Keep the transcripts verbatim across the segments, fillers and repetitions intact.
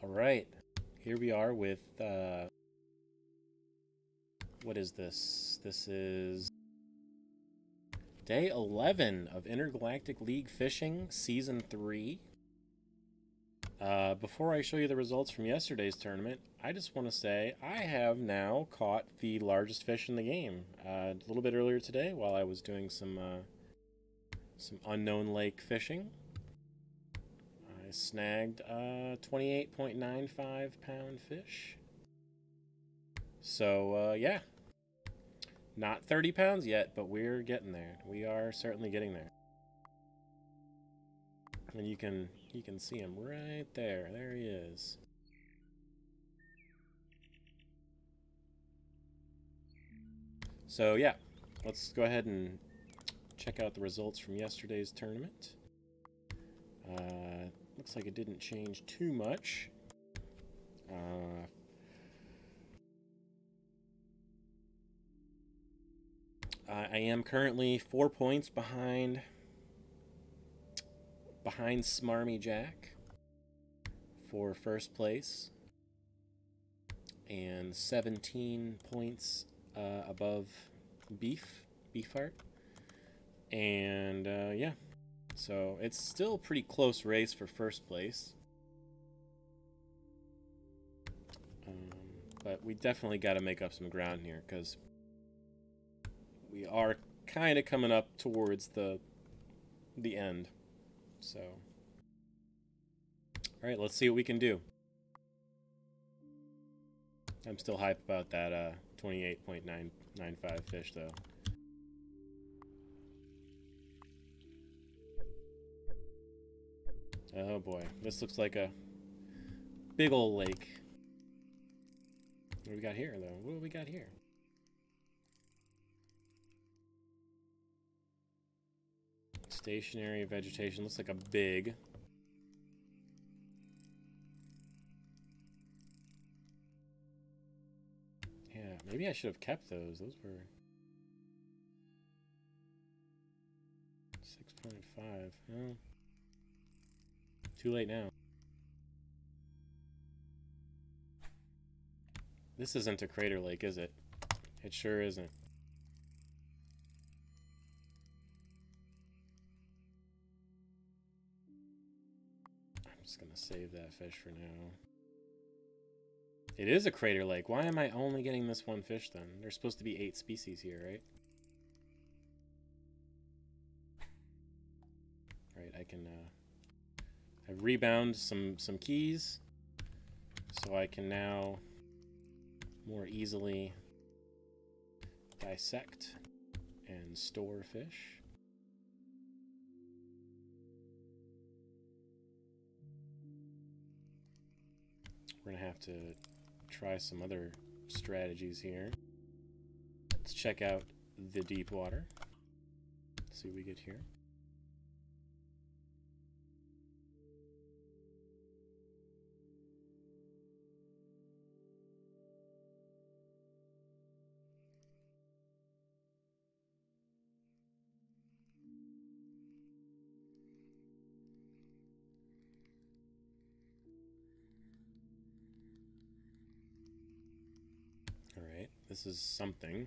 All right, here we are with uh, what is this? This is day eleven of Intergalactic League Fishing Season three. Uh, before I show you the results from yesterday's tournament, I just want to say I have now caught the largest fish in the game. Uh, a little bit earlier today, while I was doing some uh, some unknown lake fishing, I snagged a twenty-eight point nine five pound fish. So uh, yeah, not thirty pounds yet, but we're getting there. We are certainly getting there. And you can you can see him right there. There he is. So yeah, let's go ahead and check out the results from yesterday's tournament. Uh, looks like it didn't change too much. Uh, I am currently four points behind behind Smarmy Jack for first place, and seventeen points uh, above Beef Beefheart. And uh, yeah, so it's still a pretty close race for first place. Um, but we definitely got to make up some ground here because we are kind of coming up towards the the end. So, all right, let's see what we can do. I'm still hype about that uh, twenty-eight point nine nine five fish, though. Oh boy, this looks like a big old lake. What do we got here, though? What do we got here? Stationary vegetation. Looks like a big. Yeah, maybe I should have kept those. Those were six point five. Oh. Too late now. This isn't a crater lake, is it? It sure isn't. I'm just gonna save that fish for now. It is a crater lake. Why am I only getting this one fish then? There's supposed to be eight species here, right? Right, I can uh I've rebound some some keys, so I can now more easily dissect and store fish. We're gonna have to try some other strategies here. Let's check out the deep water. Let's see what we get here. Alright, this is something.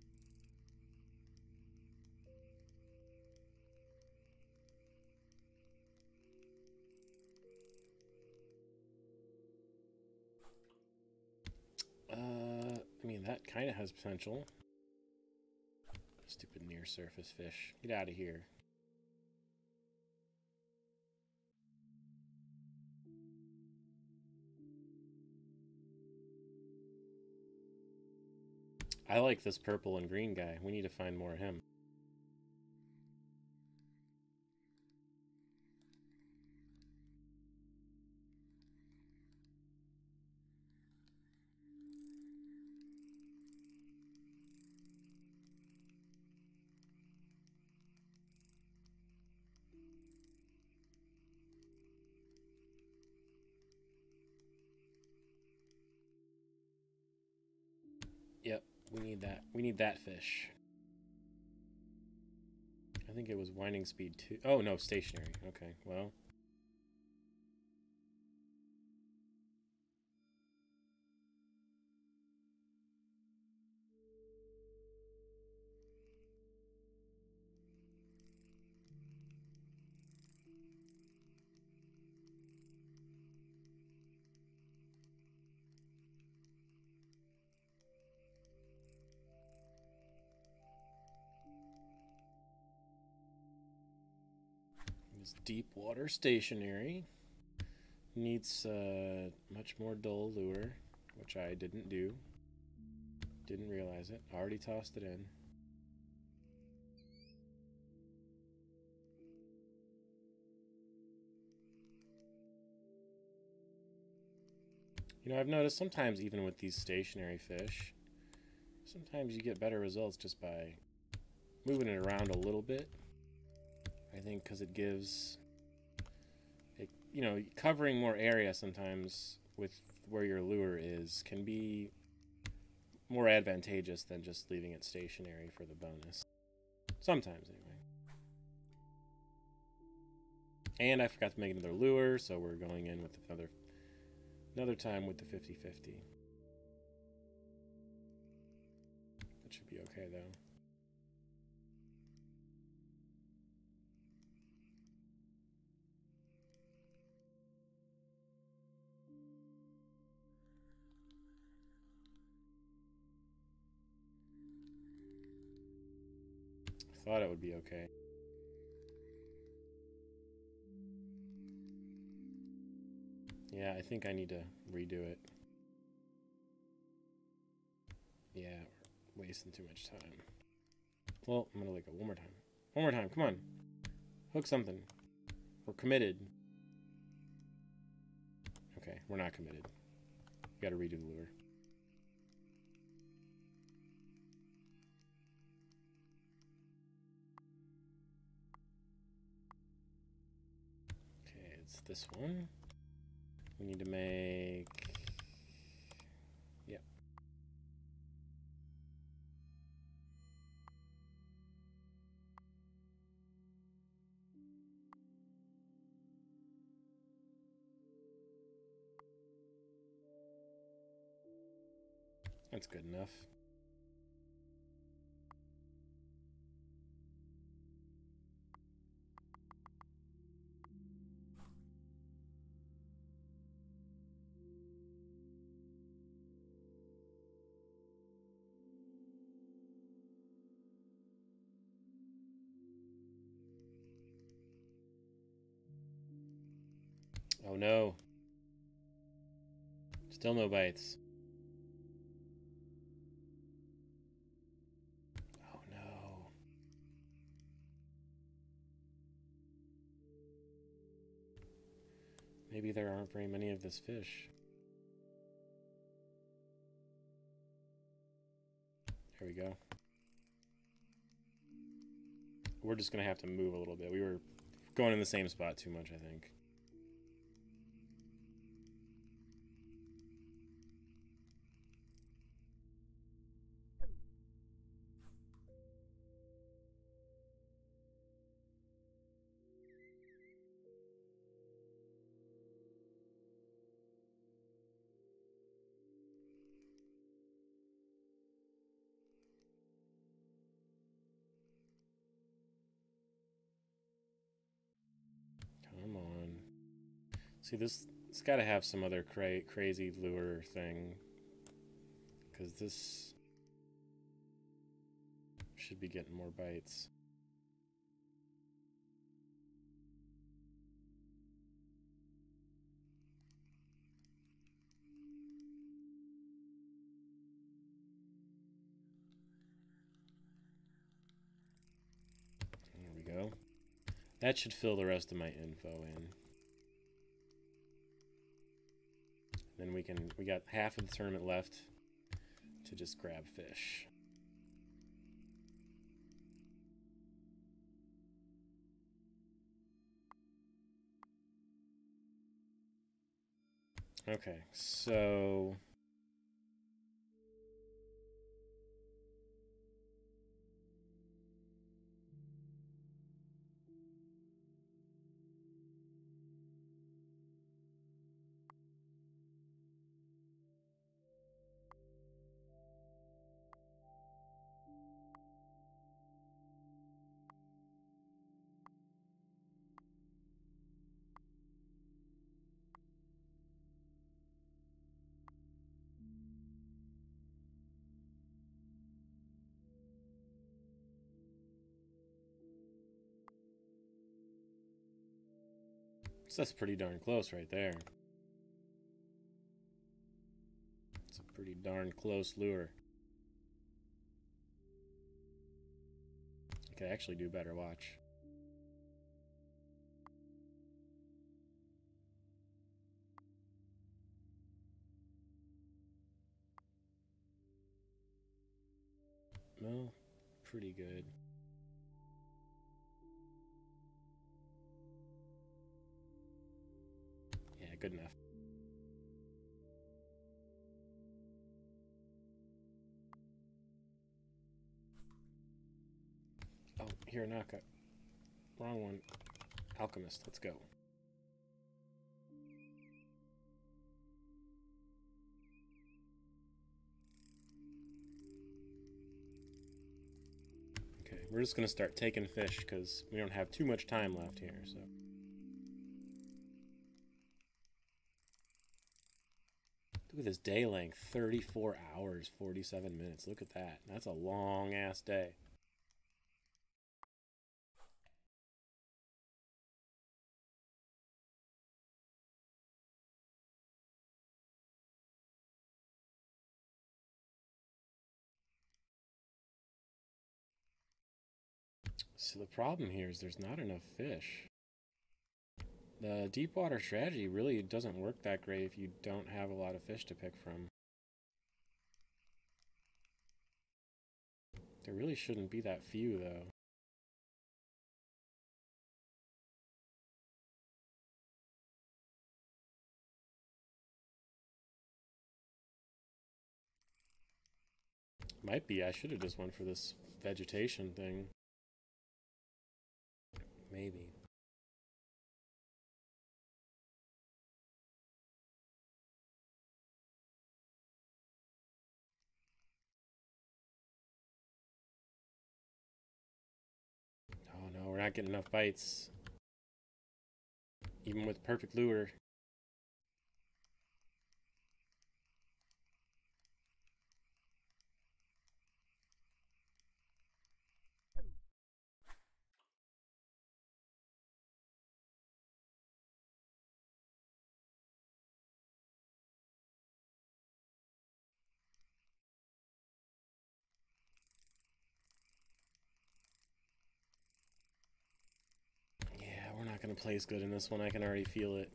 Uh, I mean, that kind of has potential. Stupid near surface fish. Get out of here. I like this purple and green guy. We need to find more of him. Yep, we need that. We need that fish. I think it was winding speed two. Oh, no, stationary. Okay, well. It's deep water stationary. Needs uh, much more dull lure, which I didn't do. Didn't realize it. Already tossed it in. You know, I've noticed sometimes even with these stationary fish, sometimes you get better results just by moving it around a little bit. I think because it gives, it, you know, covering more area sometimes with where your lure is can be more advantageous than just leaving it stationary for the bonus. Sometimes, anyway. And I forgot to make another lure, so we're going in with another another time with the fifty fifty. That should be okay, though. I thought it would be okay. Yeah, I think I need to redo it. Yeah, we're wasting too much time. Well, I'm gonna lick it one more time. One more time, come on. Hook something. We're committed. Okay, we're not committed. We gotta redo the lure. Okay, it's this one. We need to make... Yep. That's good enough. Oh no. Still no bites. Oh no. Maybe there aren't very many of this fish. Here we go. We're just gonna have to move a little bit. We were going in the same spot too much, I think. Come on. See, this it's got to have some other cra crazy lure thing, because this should be getting more bites. There we go. That should fill the rest of my info in. Then we can, we got half of the tournament left to just grab fish. Okay, so... That's pretty darn close right there. It's a pretty darn close lure. I could actually do better, watch. Well, pretty good. Yeah, good enough. Oh, Hiranaka. Wrong one. Alchemist, let's go. Okay, we're just gonna start taking fish because we don't have too much time left here, so. Look at this day length, thirty-four hours, forty-seven minutes. Look at that. That's a long ass day. So the problem here is there's not enough fish. The deep water strategy really doesn't work that great if you don't have a lot of fish to pick from. There really shouldn't be that few, though. Might be. I should have just went for this vegetation thing. Maybe. Oh no, we're not getting enough bites. Even with perfect lure. Yeah, we're not going to place good in this one. I can already feel it.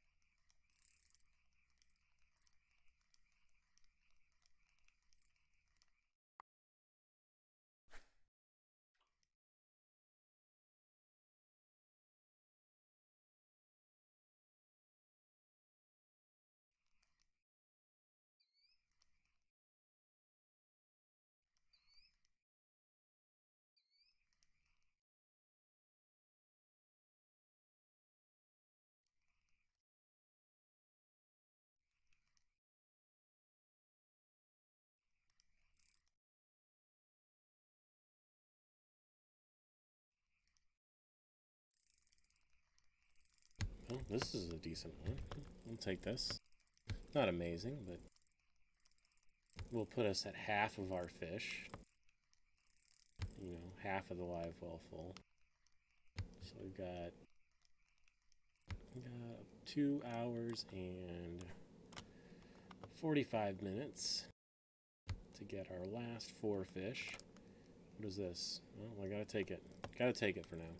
Oh, this is a decent one. We'll take this. Not amazing, but will put us at half of our fish. You know, half of the live well full. So we've got, we got two hours and forty-five minutes to get our last four fish. What is this? Well, I gotta take it. Gotta take it for now.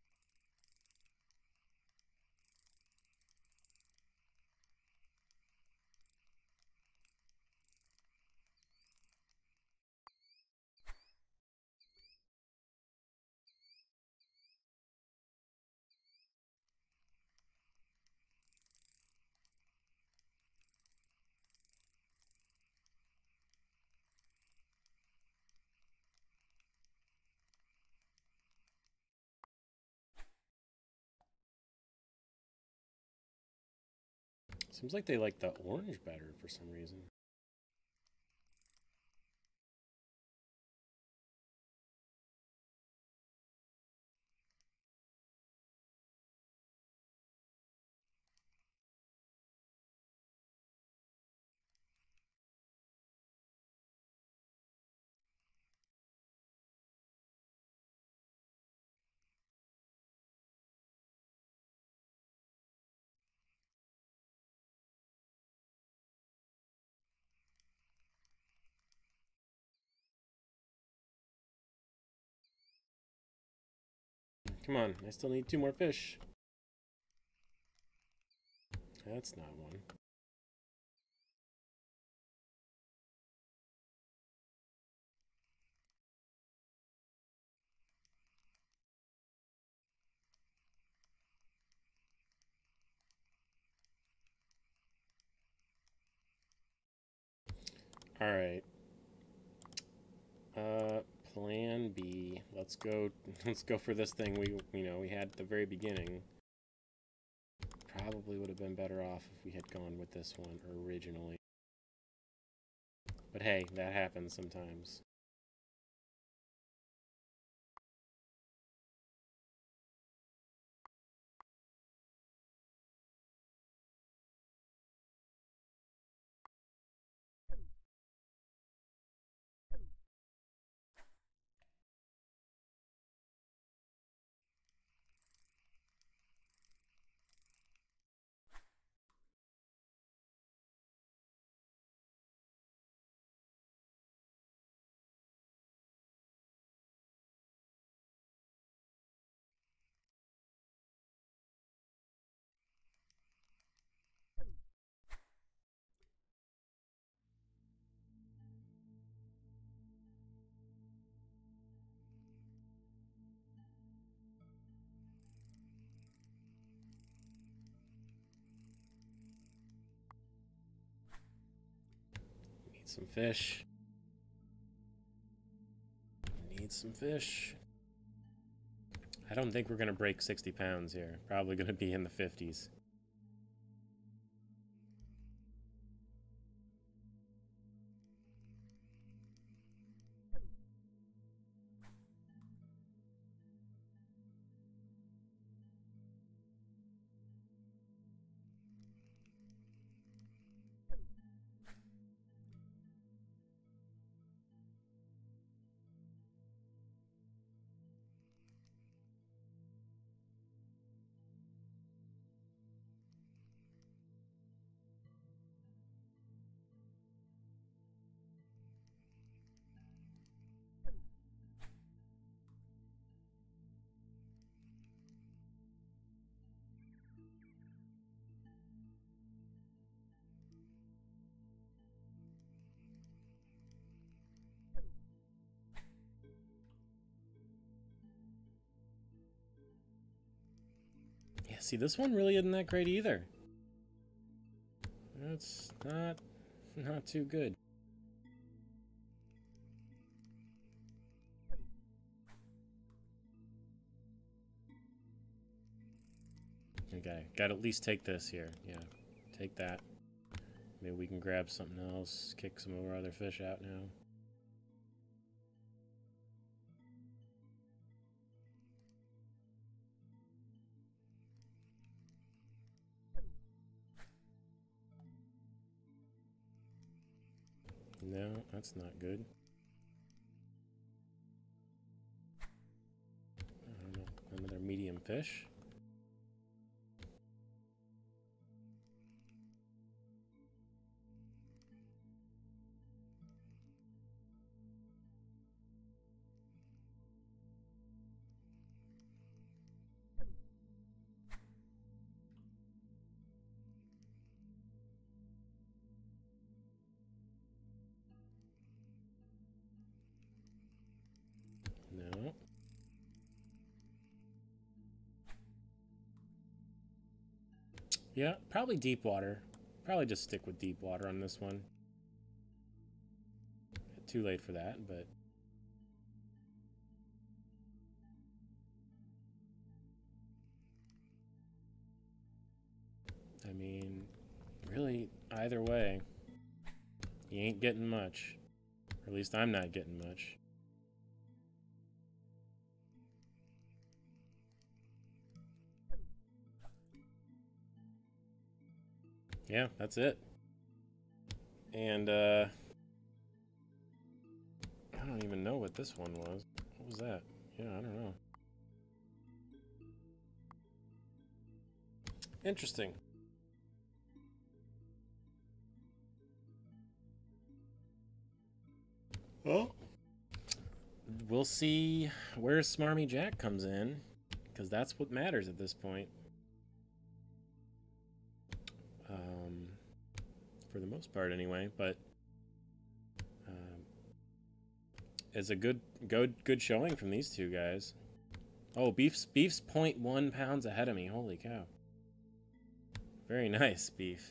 Seems like they like the orange better for some reason. Come on, I still need two more fish. That's not one. All right. Uh, plan B. Let's go. Let's go for this thing we, you know, we had at the very beginning. Probably would have been better off if we had gone with this one originally. But hey, that happens sometimes. Need some fish. Need some fish. I don't think we're going to break sixty pounds here. Probably going to be in the fifties. Yeah, see, this one really isn't that great either. That's not, not too good. Okay, gotta at least take this here. Yeah, take that. Maybe we can grab something else, kick some of our other fish out now. No, that's not good. I don't know, another medium fish. No. Yeah, probably deep water. Probably just stick with deep water on this one. Too late for that, but... I mean, really, either way, you ain't getting much. Or at least I'm not getting much. Yeah, that's it. And, uh... I don't even know what this one was. What was that? Yeah, I don't know. Interesting. Well, we'll see where Smarmy Jack comes in. because that's what matters at this point. Um, for the most part, anyway. But um, it's a good, good, good showing from these two guys. Oh, beef's beef's zero point one pounds ahead of me. Holy cow! Very nice, beef.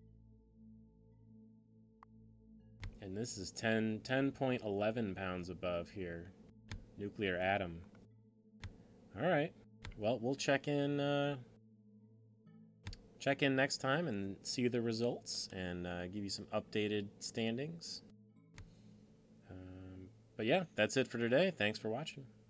And this is ten point one one pounds above here. Nuclear atom. All right. Well, we'll check in. Uh, check in next time and see the results and uh, give you some updated standings. Um, but yeah, that's it for today. Thanks for watching.